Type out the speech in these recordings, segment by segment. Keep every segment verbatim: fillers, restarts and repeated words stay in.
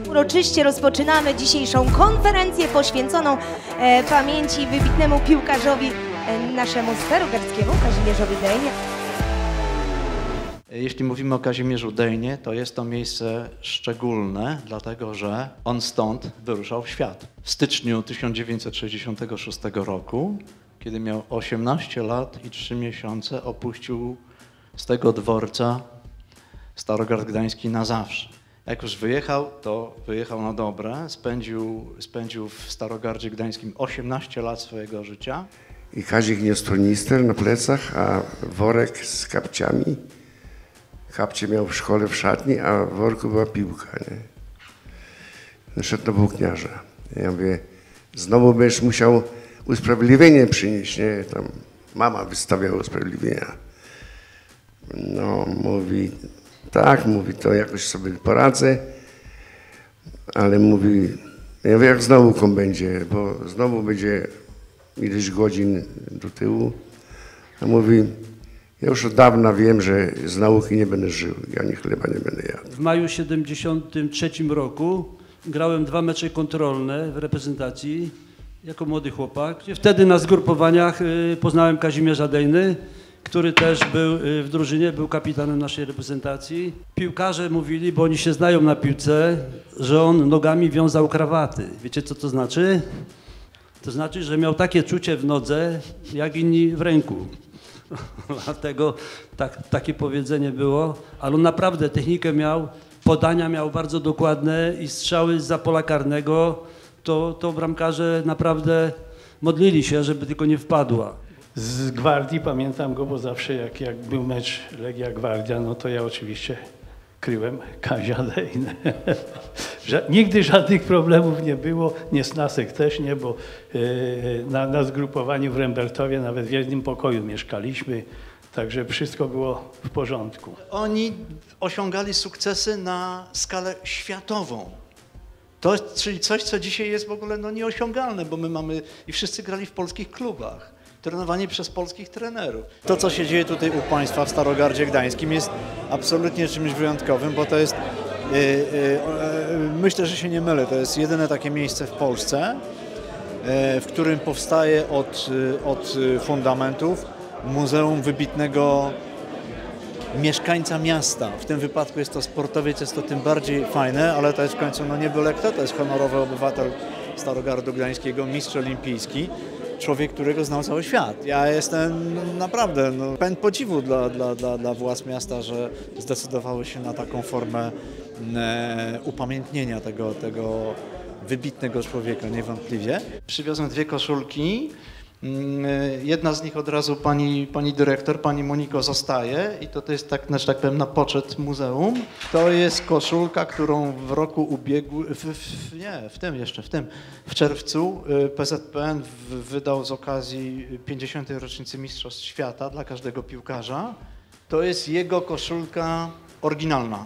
Uroczyście rozpoczynamy dzisiejszą konferencję poświęconą e, pamięci wybitnemu piłkarzowi, e, naszemu starogardzkiemu Kazimierzowi Dejnie. Jeśli mówimy o Kazimierzu Dejnie, to jest to miejsce szczególne, dlatego że on stąd wyruszał w świat. W styczniu tysiąc dziewięćset sześćdziesiątego szóstego roku, kiedy miał osiemnaście lat i trzy miesiące, opuścił z tego dworca Starogard Gdański na zawsze. Jak już wyjechał, to wyjechał na dobre, spędził, spędził w Starogardzie Gdańskim osiemnaście lat swojego życia. I Kazik niósł tornister na plecach, a worek z kapciami. Kapcie miał w szkole, w szatni, a w worku była piłka. Nie? Szedł do włókniarza. Ja mówię, znowu będziesz musiał usprawiedliwienie przynieść, nie? Tam mama wystawiała usprawiedliwienia. No, mówi, tak, mówi, to jakoś sobie poradzę, ale mówi, ja wiem, jak z nauką będzie, bo znowu będzie ileś godzin do tyłu. A mówi, ja już od dawna wiem, że z nauki nie będę żył, ja ani chleba nie będę jadł. W maju siedemdziesiątym trzecim roku grałem dwa mecze kontrolne w reprezentacji jako młody chłopak. Wtedy na zgrupowaniach poznałem Kazimierza Dejny, który też był w drużynie, był kapitanem naszej reprezentacji. Piłkarze mówili, bo oni się znają na piłce, że on nogami wiązał krawaty. Wiecie, co to znaczy? To znaczy, że miał takie czucie w nodze, jak inni w ręku. Dlatego tak, takie powiedzenie było, ale on naprawdę technikę miał, podania miał bardzo dokładne i strzały zza pola karnego, to, to bramkarze naprawdę modlili się, żeby tylko nie wpadła. Z Gwardii pamiętam go, bo zawsze jak, jak był mecz Legia Gwardia, no to ja oczywiście kryłem Kazia Dejnę. Nigdy żadnych problemów nie było, niesnasek też nie, bo yy, na, na zgrupowaniu w Rembertowie nawet w jednym pokoju mieszkaliśmy, także wszystko było w porządku. Oni osiągali sukcesy na skalę światową. To, czyli coś, co dzisiaj jest w ogóle no, nieosiągalne, bo my mamy i wszyscy grali w polskich klubach. Trenowani przez polskich trenerów. To, co się dzieje tutaj u Państwa w Starogardzie Gdańskim, jest absolutnie czymś wyjątkowym, bo to jest, yy, yy, myślę, że się nie mylę, to jest jedyne takie miejsce w Polsce, yy, w którym powstaje od, yy, od fundamentów muzeum wybitnego mieszkańca miasta. W tym wypadku jest to sportowiec, jest to tym bardziej fajne, ale to jest w końcu no nie byle kto, to jest honorowy obywatel Starogardu Gdańskiego, mistrz olimpijski. Człowiek, którego znał cały świat. Ja jestem naprawdę no, pełen podziwu dla, dla, dla, dla władz miasta, że zdecydowały się na taką formę e, upamiętnienia tego, tego wybitnego człowieka, niewątpliwie. Przywiozłem dwie koszulki. Jedna z nich od razu pani, pani dyrektor, pani Moniko zostaje i to, to jest tak, znaczy tak powiem, na poczet muzeum. To jest koszulka, którą w roku ubiegłym, w, w, nie, w tym jeszcze, w tym, w czerwcu P Z P N wydał z okazji pięćdziesiątej rocznicy Mistrzostw Świata dla każdego piłkarza. To jest jego koszulka oryginalna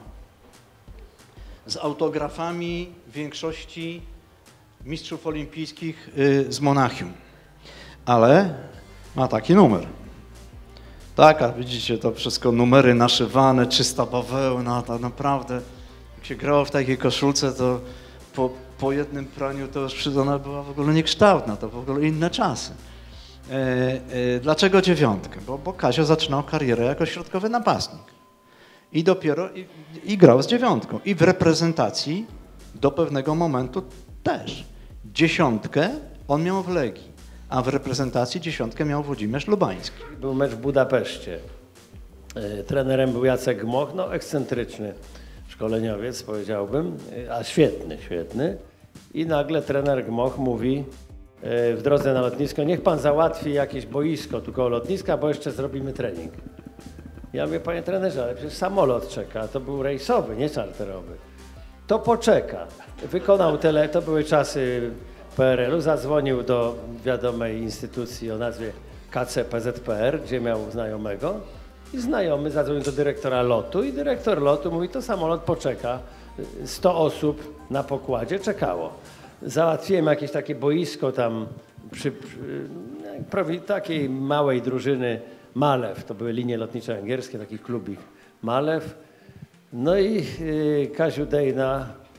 z autografami większości mistrzów olimpijskich z Monachium. Ale ma taki numer. Taka, widzicie, to wszystko numery naszywane, czysta bawełna, to naprawdę, jak się grało w takiej koszulce, to po, po jednym praniu to już przyznana była w ogóle niekształtna, to w ogóle inne czasy. E, e, dlaczego dziewiątkę? Bo, bo Kazio zaczynał karierę jako środkowy napastnik. I dopiero, i, i grał z dziewiątką. I w reprezentacji do pewnego momentu też. Dziesiątkę on miał w Legii. A w reprezentacji dziesiątkę miał Włodzimierz Lubański. Był mecz w Budapeszcie. Trenerem był Jacek Gmoch, no ekscentryczny szkoleniowiec powiedziałbym, a świetny, świetny. I nagle trener Gmoch mówi w drodze na lotnisko, niech pan załatwi jakieś boisko tu koło lotniska, bo jeszcze zrobimy trening. Ja mówię, panie trenerze, ale przecież samolot czeka, to był rejsowy, nie czarterowy. To poczeka. Wykonał tyle, to były czasy P R L u, zadzwonił do wiadomej instytucji o nazwie K C P Z P R, gdzie miał znajomego i znajomy zadzwonił do dyrektora lotu i dyrektor lotu mówi, to samolot poczeka, sto osób na pokładzie czekało. Załatwiłem jakieś takie boisko tam przy, przy takiej małej drużyny Malew, to były linie lotnicze węgierskie, taki klubik Malew. No i yy, Kaziu Dejna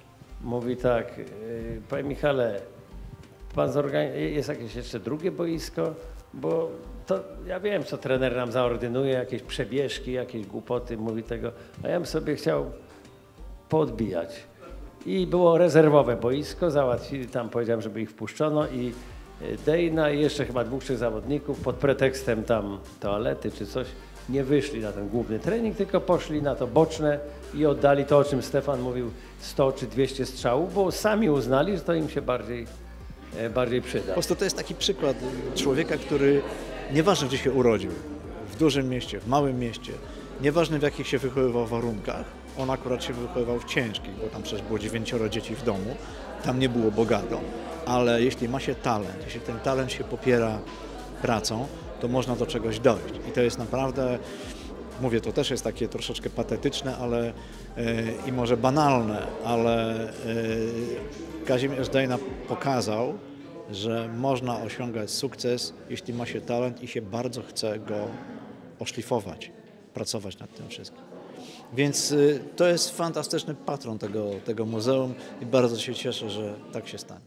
mówi tak, yy, panie Michale, pan zorganizuje, jest jakieś jeszcze drugie boisko? Bo to ja wiem, co trener nam zaordynuje, jakieś przebieżki, jakieś głupoty, mówi tego, a ja bym sobie chciał poodbijać. I było rezerwowe boisko, załatwili tam, powiedziałem, żeby ich wpuszczono i Dejna i jeszcze chyba dwóch, trzech zawodników pod pretekstem tam toalety czy coś nie wyszli na ten główny trening, tylko poszli na to boczne i oddali to, o czym Stefan mówił, sto czy dwieście strzałów, bo sami uznali, że to im się bardziej, bardziej przyda. Po prostu to jest taki przykład człowieka, który nieważne gdzie się urodził, w dużym mieście, w małym mieście, nieważne w jakich się wychowywał warunkach, on akurat się wychowywał w ciężkich, bo tam przecież było dziewięcioro dzieci w domu, tam nie było bogato, ale jeśli ma się talent, jeśli ten talent się popiera pracą, to można do czegoś dojść. I to jest naprawdę, mówię, to też jest takie troszeczkę patetyczne, ale yy, i może banalne, ale yy, Kazimierz Dejna pokazał, że można osiągać sukces, jeśli ma się talent i się bardzo chce go oszlifować, pracować nad tym wszystkim. Więc y, to jest fantastyczny patron tego, tego muzeum i bardzo się cieszę, że tak się stanie.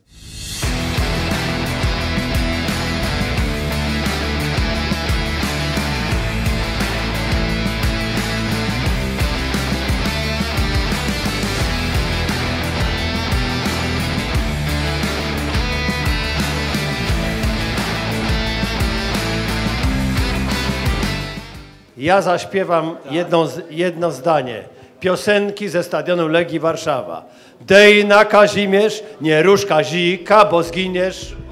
Ja zaśpiewam jedno, jedno zdanie. Piosenki ze stadionu Legii Warszawa. Dejna Kazimierz, nie rusz Kazika, bo zginiesz.